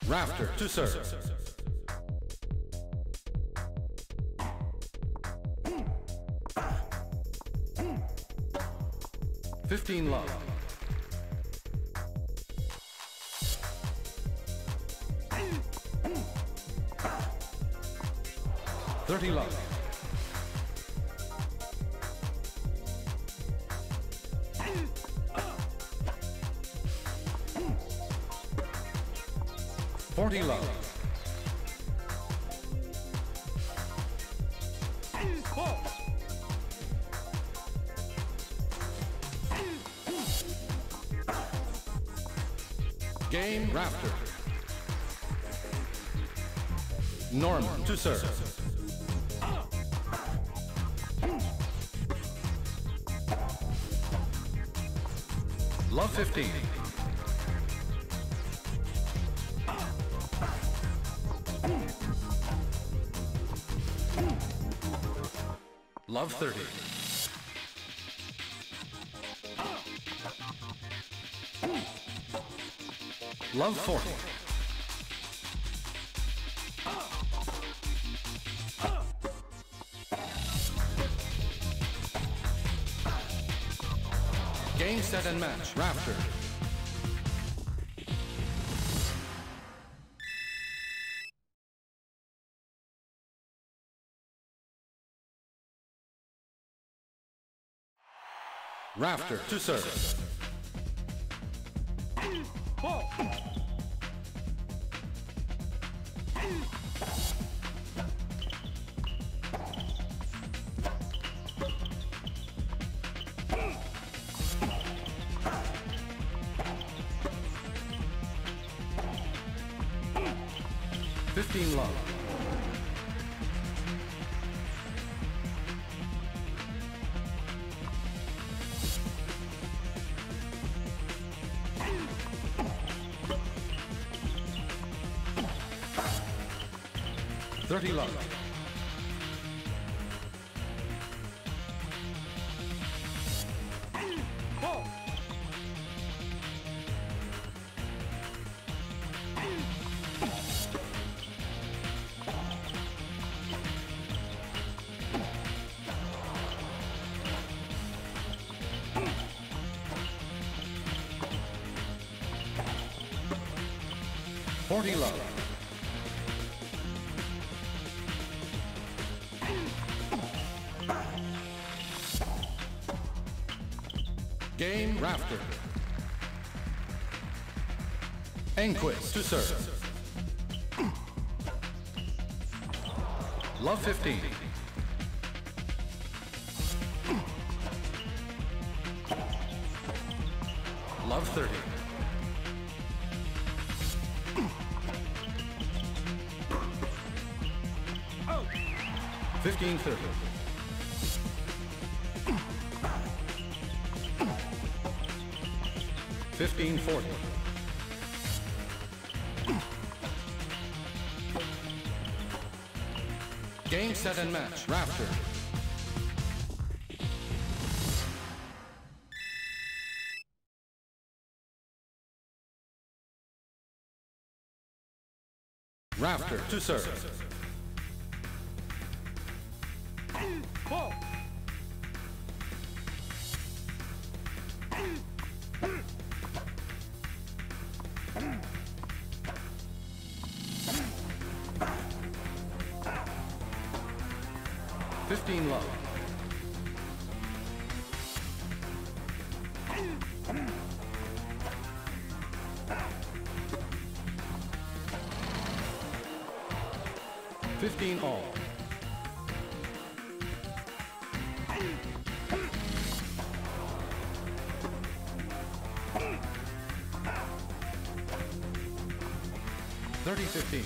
Rafter to serve. 15 love. 30 love. 40 love. 'Game Rafter. Norman to serve. Love 15. Love 30. Love 40. Game, set, and match. Rafter. Rafter to serve. 15 love. 30 love. 40 love. 'Game Rafter. Enquist to serve. Love 15. Love 30. 15-30. 15-40. 'Game, set, and match. Rafter. Rafter to serve. 15 love. 15 all. 30-15.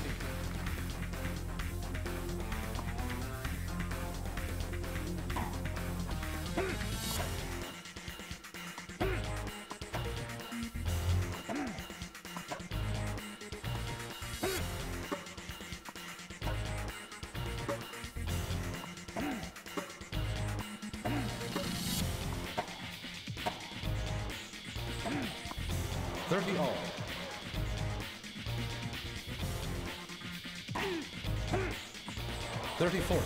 30 all. 30-40.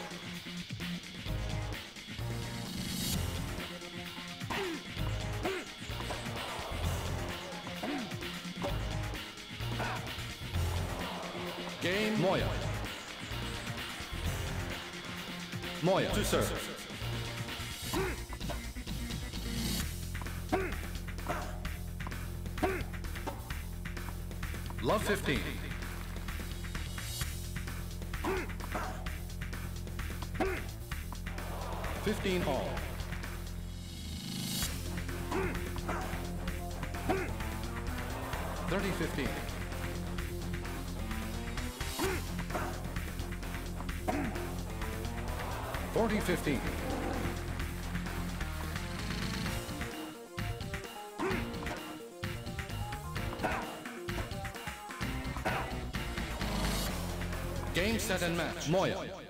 Game Moya. Moya to serve. Love 15. $15 all. $30-15. $40-15. Game, set, and match. Moya.